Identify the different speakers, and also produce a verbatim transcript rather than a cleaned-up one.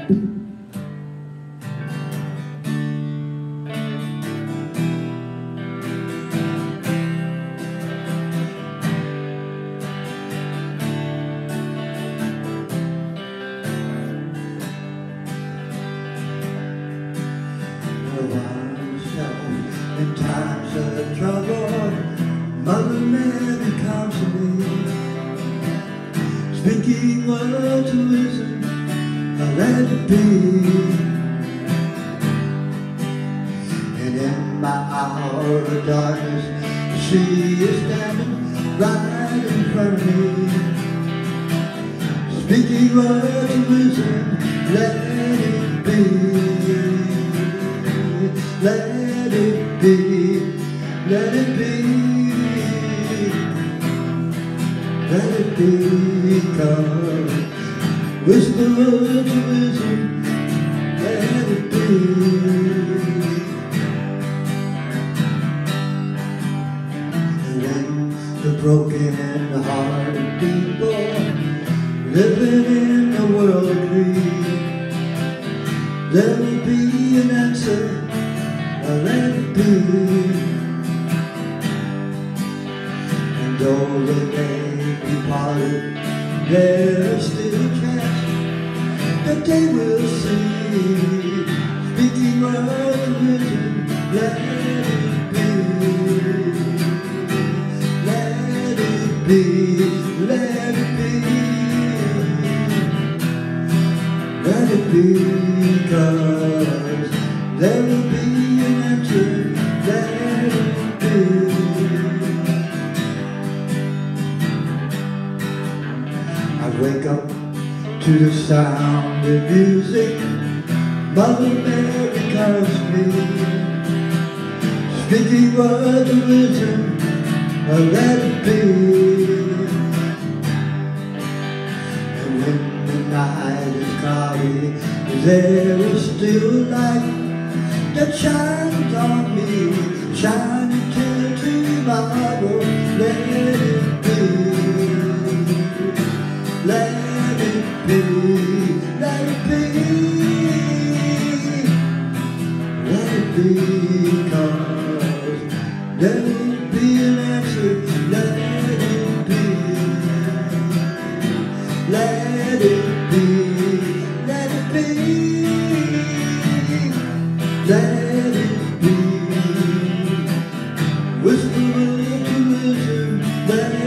Speaker 1: In times of trouble, Mother Mary comes to me, speaking words of wisdom, I let it be. And in my hour of darkness, she is standing right in front of me, speaking words of wisdom, let it be. Let it be, let it be, let it be, come, whisper words of wisdom, let it be. When the broken hearted people living in the world agree, there will be an answer, let it be. And though they may be parted, there is still a chance that they will see, speaking words of wisdom, let it be. Let it be, let it be, let it be, 'cause there will be an answer, let it be. I wake up to the sound of music, Mother Mary comes to me, speaking words of wisdom, let it be. And when the night is cloudy, there is still light that shines on me, shining till tomorrow. Let it be, let it be, let it be, let it be, 'cause there will be an answer, let it be, let it be, let it be. Let it be, whisper words of wisdom, let